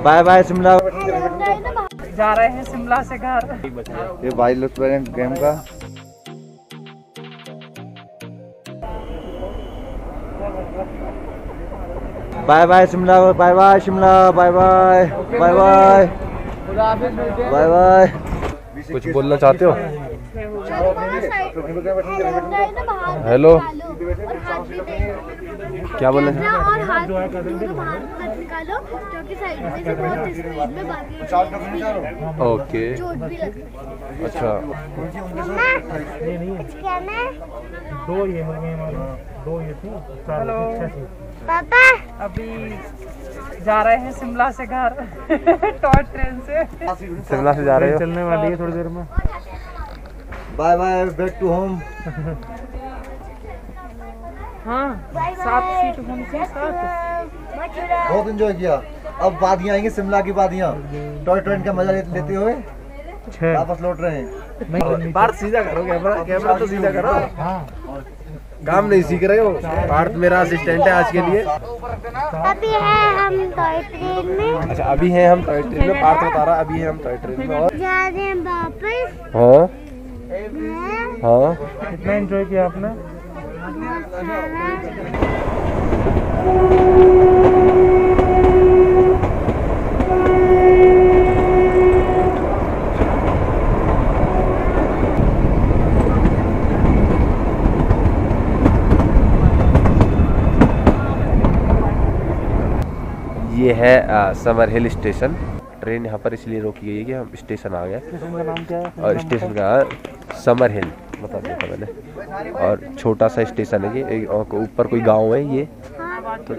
Bye bye Shimla. जा रहे हैं शिमला से घर। ये भाई लुत्फ ले रहे हैं गेम का। Bye bye Shimla, bye bye Shimla, bye bye bye bye bye bye. कुछ बोलना चाहते हो? हेलो, क्या बोलना चाहते हो? ओके, अच्छा। हेलो पापा, अभी जा रहे हैं शिमला से घर टॉय ट्रेन से। शिमला से जा रहे हो? चलने वाली है थोड़ी देर में। Bye bye, back to home. हाँ, 7 सीट होनी चाहिए, 7। बहुत एंजॉय किया। अब वादियाँ आएंगी, शिमला की वादियाँ। टॉय ट्रेन का मजा लेते हुए वापस लौट रहे हैं। पार्थ सीधा करो, कैमरा तो सीधा करो। काम नहीं सीख रहे हो? पार्थ मेरा असिस्टेंट है आज के लिए। अभी है हम टॉय ट्रेन में। अच्छा, अभी हैं हम टॉय ट्रेन में। पार्थ बता रहा अभी हैं हम टॉय ट्रेन में। और जा रहे हैं वापस। हाँ हाँ, कितना एंजॉय किया आपने? ये है समर हिल स्टेशन। ट्रेन यहाँ पर इसलिए रोकी गई है कि हम स्टेशन आ गए। स्टेशन का नाम क्या है? और स्टेशन का समर हिल बता दिया था मैंने। और छोटा सा स्टेशन है ये, ऊपर कोई गांव है ये। तो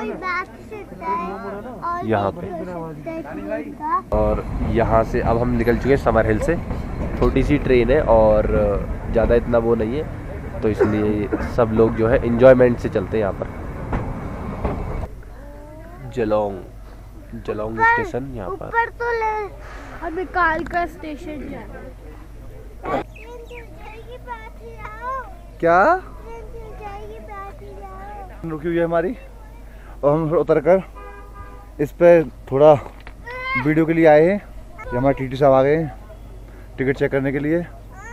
यहाँ पे, और यहाँ से अब हम निकल चुके हैं समर हिल से। छोटी सी ट्रेन है और ज़्यादा इतना वो नहीं है, तो इसलिए सब लोग जो है इंजॉयमेंट से चलते हैं यहाँ पर। जलोंग स्टेशन यहाँ पर। ऊपर तो ले अभी काल का स्टेशन जाना। क्या रुकी हुई है हमारी, और हम उतर कर इस पे थोड़ा वीडियो के लिए आए हैं। ये हमारे टीटी साहब आ गए टिकट चेक करने के लिए।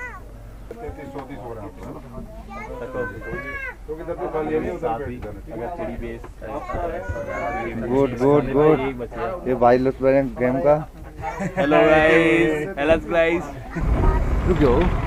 Good good good. ये भाई लुत्फ ले रहे हैं गेम का। Hello guys, hello guys. रुक जाओ।